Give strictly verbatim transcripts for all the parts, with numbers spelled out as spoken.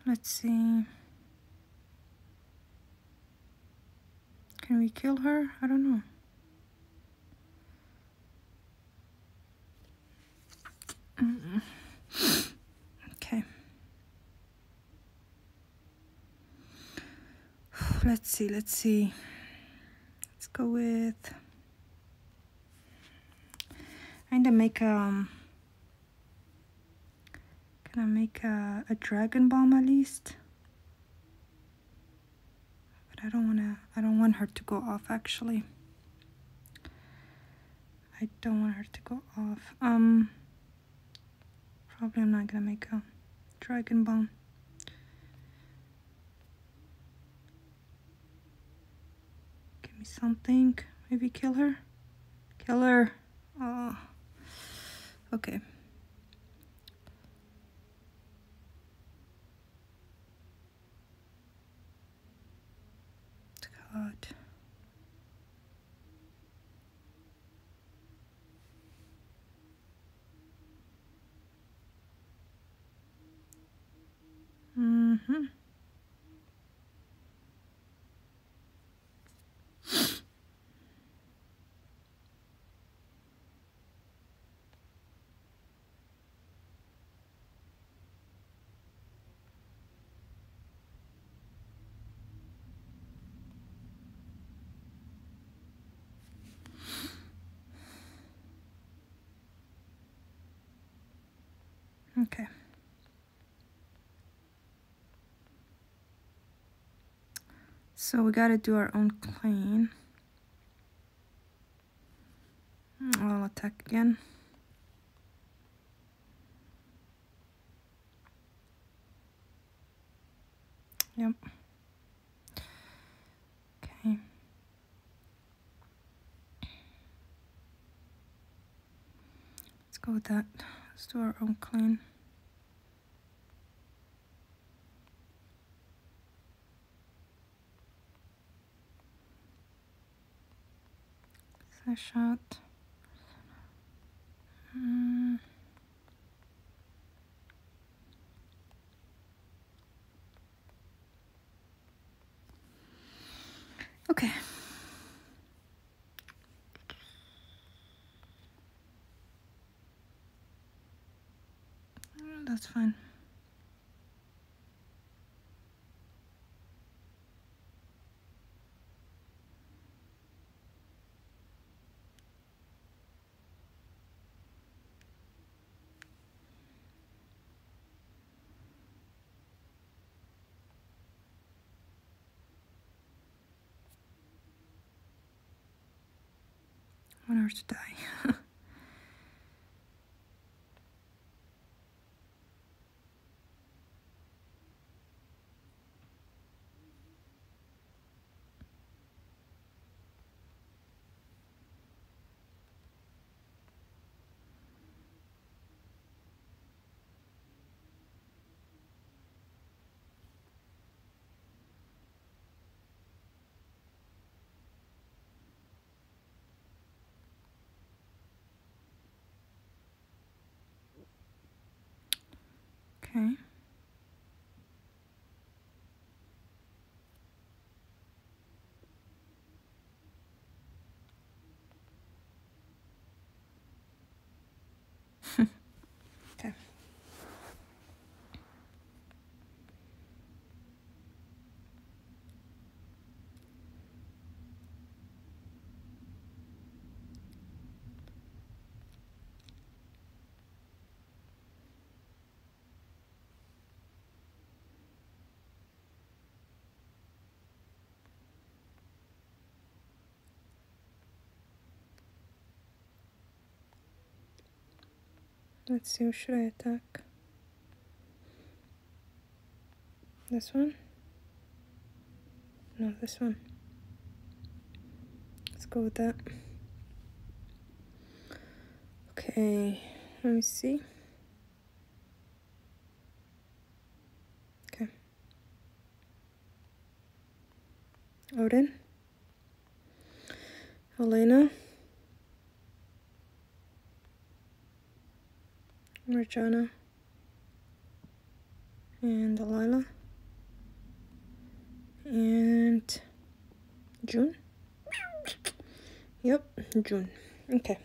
Let's see. Can we kill her? I don't know. Mm-mm. Okay. Let's see, let's see. Let's go with... I need to make um can I make a, a dragon bomb at least? But I don't wanna I don't want her to go off actually. I don't want her to go off. Um probably I'm not gonna make a dragon bomb. Give me something. Maybe kill her. Kill her. Oh. Okay. God. Mm-hmm. Okay. So we gotta do our own clean. I'll attack again. Yep. Okay. Let's go with that. Let's do our own clean. A shot. Mm. Okay. Mm, that's fine. I want her to die. Okay. Okay. Let's see, who should I attack? This one? No, this one. Let's go with that. Okay, let me see. Okay. Odin. Elena. Mirjana. And Delilah. and June. Yep, June. Okay.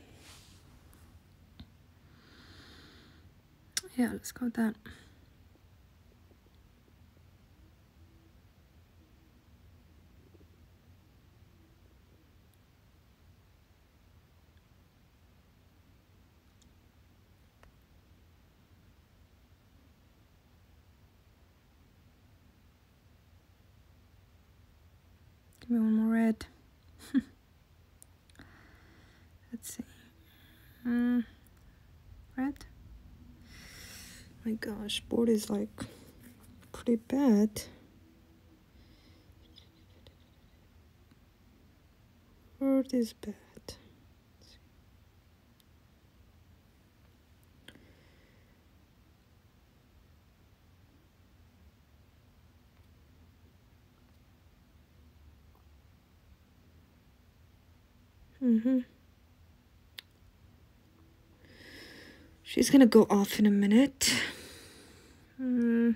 Yeah, let's go with that. Give me one more red. Let's see. Mm, red. My gosh, board is like pretty bad. Board is bad. Mm-hmm. She's gonna go off in a minute. Mm.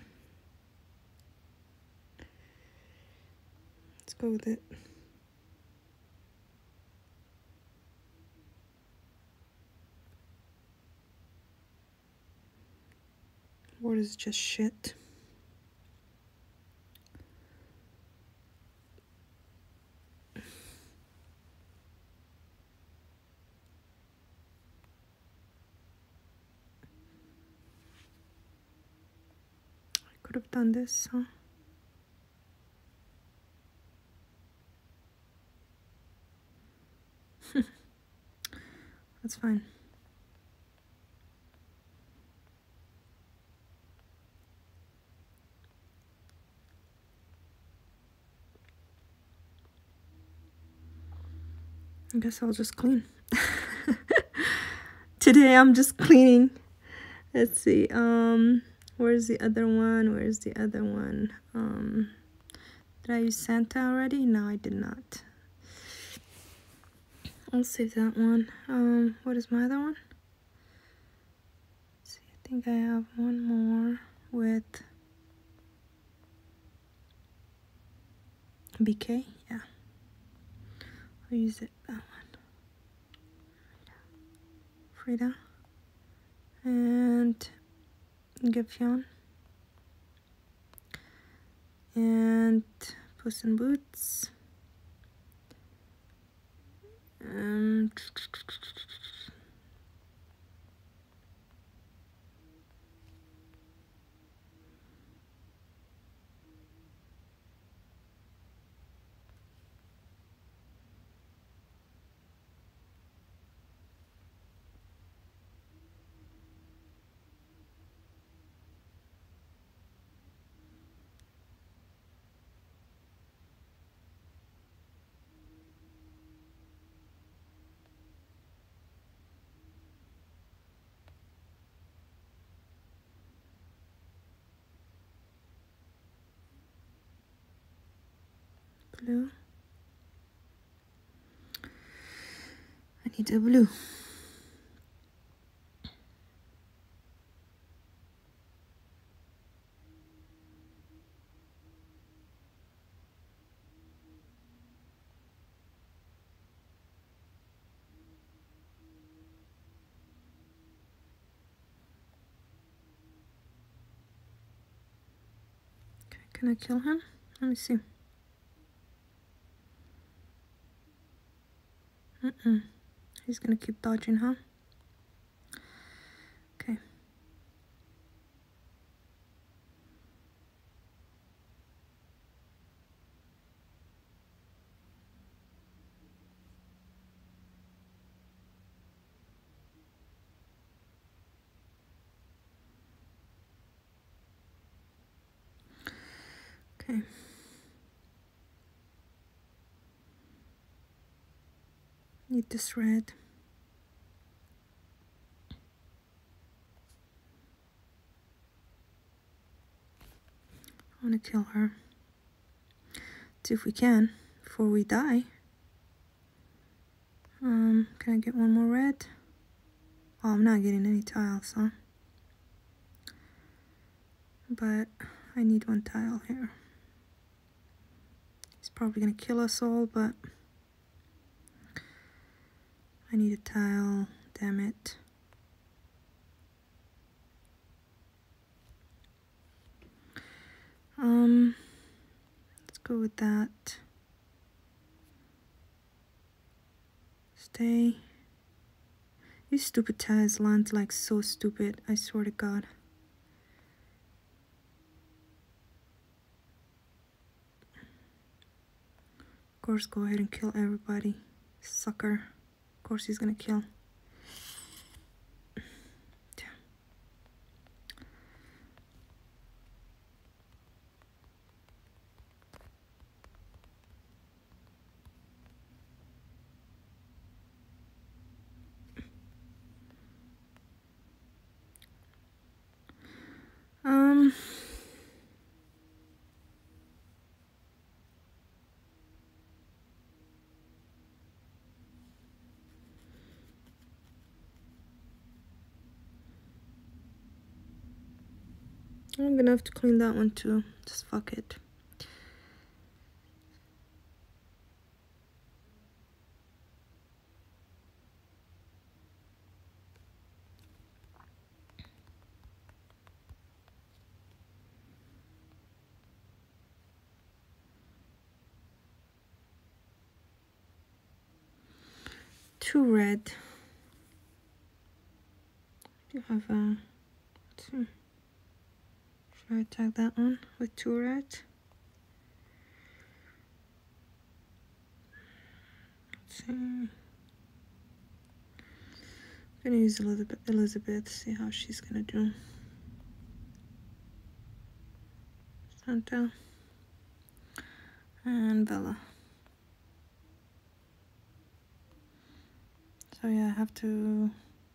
Let's go with it. What is just shit? I could have done this, huh? That's fine. I guess I'll just clean. Today I'm just cleaning. Let's see. Um, where's the other one? Where's the other one? Um, did I use Santa already? No, I did not. I'll save that one. Um, what is my other one? Let's see, I think I have one more with B K. Yeah, I'll use it. That one. Frida and Geffion and Puss in Boots. Um, blue. I need a blue. Okay, can I kill him? Let me see. Mm-mm. He's gonna keep dodging, huh? Okay. Okay. Need this red. I want to kill her. See if we can before we die. Um, can I get one more red? Oh, I'm not getting any tiles, huh? But I need one tile here. probably gonna kill us all, but I need a tile, damn it. Um, let's go with that. Stay. These stupid tiles land like so stupid, I swear to God. Of course, go ahead and kill everybody. Sucker. Of course he's gonna kill. Um... I'm gonna have to clean that one too. Just fuck it. Two red. Do you have a two? Should I attack that one with two red? Let's see. I'm gonna use Elizabeth, Elizabeth, see how she's gonna do. Santa and Bella. So yeah, I have to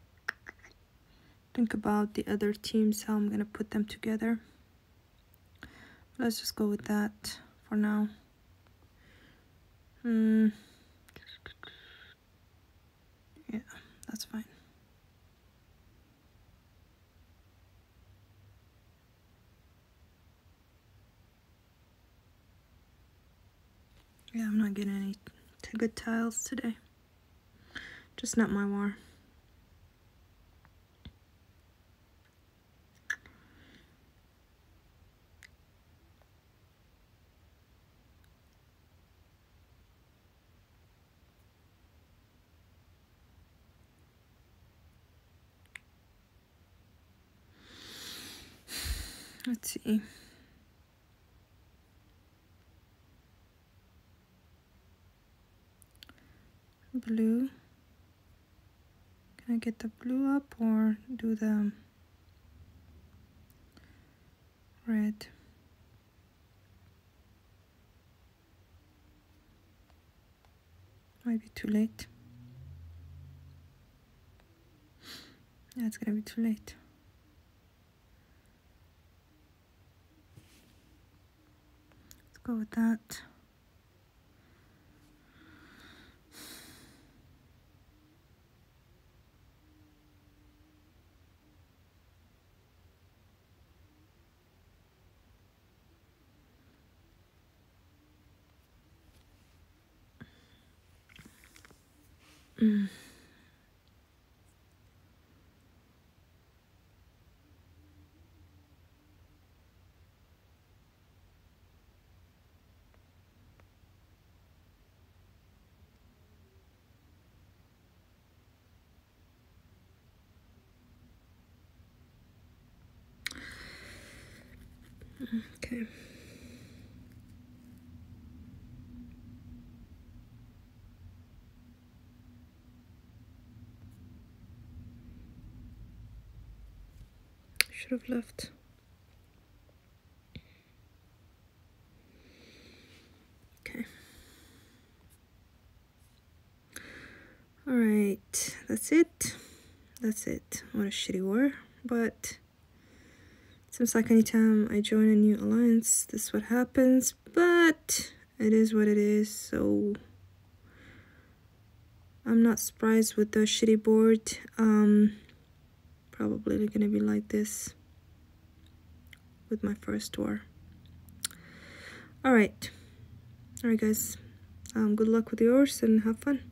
think about the other teams, how I'm gonna put them together. Let's just go with that for now. Hmm. Yeah, that's fine. Yeah, I'm not getting any good tiles today. Just not my war. Let's see. Blue. Can I get the blue up or do the red? Might be too late. Yeah, it's gonna be too late. Let's go with that. Mm. Okay. Should have left. Okay. All right, that's it. That's it. What a shitty war, but seems like anytime I join a new alliance, this is what happens, but it is what it is, so I'm not surprised with the shitty board. Um, probably gonna be like this with my first war. All right, Alright guys, um, good luck with yours and have fun.